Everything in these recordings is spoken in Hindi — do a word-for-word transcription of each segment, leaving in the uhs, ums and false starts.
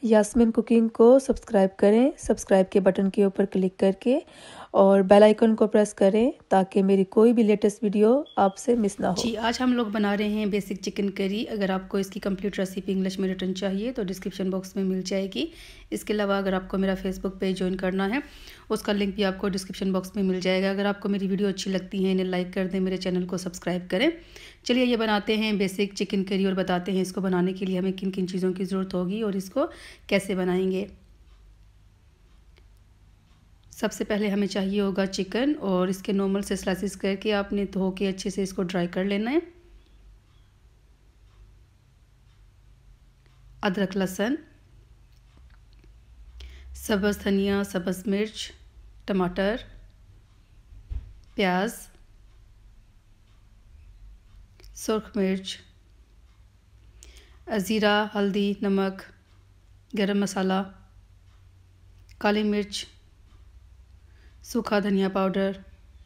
यास्मीन कुकिंग को सब्सक्राइब करें, सब्सक्राइब के बटन के ऊपर क्लिक करके और बेल आइकन को प्रेस करें ताकि मेरी कोई भी लेटेस्ट वीडियो आपसे मिस ना हो। जी, आज हम लोग बना रहे हैं बेसिक चिकन करी। अगर आपको इसकी कंप्लीट रेसिपी इंग्लिश में रिटर्न चाहिए तो डिस्क्रिप्शन बॉक्स में मिल जाएगी। इसके अलावा अगर आपको मेरा फेसबुक पेज ज्वाइन करना है उसका लिंक भी आपको डिस्क्रिप्शन बॉक्स में मिल जाएगा। अगर आपको मेरी वीडियो अच्छी लगती है इन्हें लाइक कर दें, मेरे चैनल को सब्सक्राइब करें। चलिए ये बनाते हैं बेसिक चिकन करी और बताते हैं इसको बनाने के लिए हमें किन किन चीज़ों की ज़रूरत होगी और इसको कैसे बनाएंगे। सबसे पहले हमें चाहिए होगा चिकन और इसके नॉर्मल से स्लाइसिस करके आपने धो के अच्छे से इसको ड्राई कर लेना है। अदरक, लहसुन, सब्ज़ धनिया, सब्ज़ मिर्च, टमाटर, प्याज, सुर्ख मिर्च, ज़ीरा, हल्दी, नमक, गरम मसाला, काली मिर्च, सूखा धनिया पाउडर।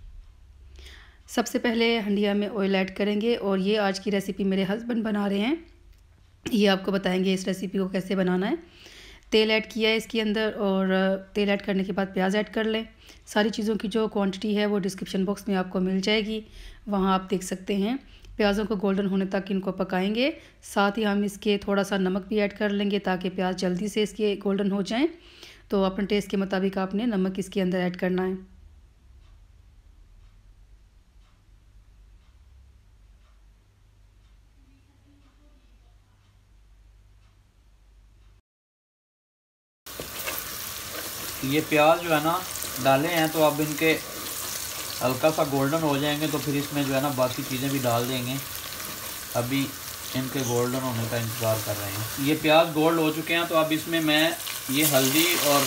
सबसे पहले हंडिया में ऑयल ऐड करेंगे और ये आज की रेसिपी मेरे हस्बैंड बना रहे हैं, ये आपको बताएंगे इस रेसिपी को कैसे बनाना है। तेल ऐड किया है इसके अंदर और तेल ऐड करने के बाद प्याज ऐड कर लें। सारी चीज़ों की जो क्वांटिटी है वो डिस्क्रिप्शन बॉक्स में आपको मिल जाएगी, वहाँ आप देख सकते हैं। प्याज़ों को गोल्डन होने तक इनको पकाएंगे। साथ ही हम इसके थोड़ा सा नमक भी ऐड कर लेंगे ताकि प्याज जल्दी से इसके गोल्डन हो जाएं। तो अपने टेस्ट के मुताबिक आपने नमक इसके अंदर ऐड करना है। ये प्याज जो है ना डाले हैं तो अब इनके हल्का सा गोल्डन हो जाएंगे तो फिर इसमें जो है ना बाकी चीज़ें भी डाल देंगे। अभी इनके गोल्डन होने का इंतज़ार कर रहे हैं। ये प्याज गोल्ड हो चुके हैं तो अब इसमें मैं ये हल्दी और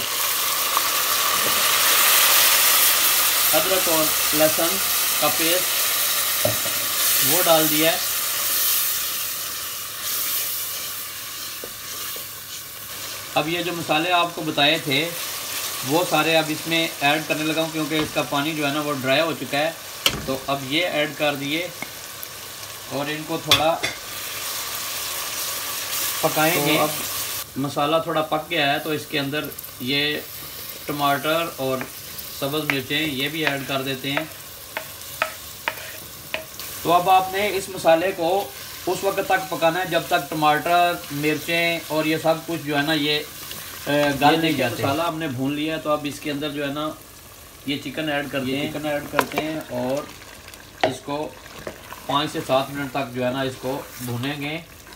अदरक और लहसुन का पेस्ट वो डाल दिया है। अब ये जो मसाले आपको बताए थे वो सारे अब इसमें ऐड करने लगा हूँ क्योंकि इसका पानी जो है ना वो ड्राई हो चुका है। तो अब ये ऐड कर दिए और इनको थोड़ा पकाएंगे। तो अब मसाला थोड़ा पक गया है तो इसके अंदर ये टमाटर और सब्ज़ मिर्चें ये भी ऐड कर देते हैं। तो अब आपने इस मसाले को उस वक्त तक पकाना है जब तक टमाटर, मिर्चें और ये सब कुछ जो है ना ये गल नहीं जाते। मसाला हमने भून लिया है तो अब इसके अंदर जो है ना ये चिकन ऐड करते हैं चिकन ऐड करते हैं और इसको पाँच से सात मिनट तक जो है ना इसको भूनेंगे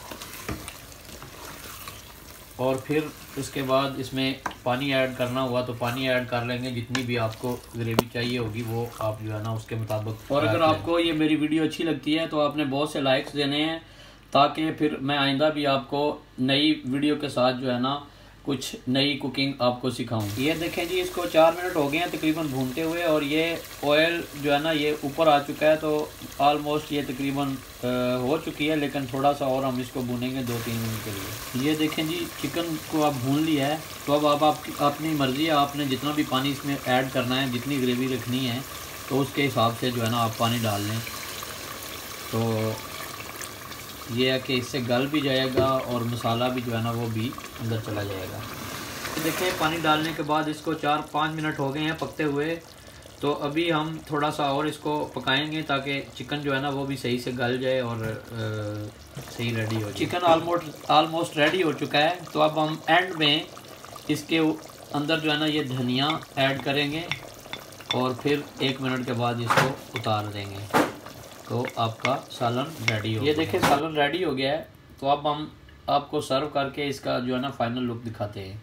और फिर उसके बाद इसमें पानी ऐड करना हुआ तो पानी ऐड कर लेंगे। जितनी भी आपको ग्रेवी चाहिए होगी वो आप जो है ना उसके मुताबिक। और अगर आपको ये मेरी वीडियो अच्छी लगती है तो आपने बहुत से लाइक्स देने हैं ताकि फिर मैं आइंदा भी आपको नई वीडियो के साथ जो है ना कुछ नई कुकिंग आपको सिखाऊं। ये देखें जी, इसको चार मिनट हो गए हैं तकरीबन भूनते हुए और ये ऑयल जो है ना ये ऊपर आ चुका है। तो ऑलमोस्ट ये तकरीबन हो चुकी है, लेकिन थोड़ा सा और हम इसको भूनेंगे दो तीन मिनट के लिए। ये देखें जी, चिकन को आप भून लिया है। तो अब आप, आप अपनी मर्ज़ी है, आपने जितना भी पानी इसमें ऐड करना है, जितनी ग्रेवी रखनी है तो उसके हिसाब से जो है ना आप पानी डाल लें। तो ये है कि इससे गल भी जाएगा और मसाला भी जो है ना वो भी अंदर चला जाएगा। देखिए पानी डालने के बाद इसको चार पाँच मिनट हो गए हैं पकते हुए। तो अभी हम थोड़ा सा और इसको पकाएंगे ताकि चिकन जो है ना वो भी सही से गल जाए और आ, सही रेडी हो। चिकन ऑलमोस्ट ऑलमोस्ट रेडी हो चुका है। तो अब हम एंड में इसके अंदर जो है ना ये धनिया ऐड करेंगे और फिर एक मिनट के बाद इसको उतार देंगे तो आपका सालन रेडी हो। ये देखिए सालन रेडी हो गया है। तो अब हम आपको सर्व करके इसका जो है ना फाइनल लुक दिखाते हैं।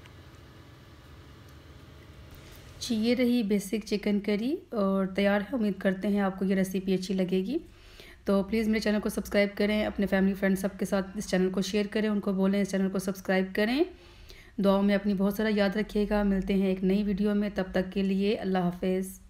जी, ये रही बेसिक चिकन करी और तैयार है। उम्मीद करते हैं आपको ये रेसिपी अच्छी लगेगी। तो प्लीज़ मेरे चैनल को सब्सक्राइब करें, अपने फैमिली फ्रेंड्स सबके साथ इस चैनल को शेयर करें, उनको बोलें इस चैनल को सब्सक्राइब करें। दुआओं में अपनी बहुत सारा याद रखिएगा। मिलते हैं एक नई वीडियो में, तब तक के लिए अल्लाह हाफिज़।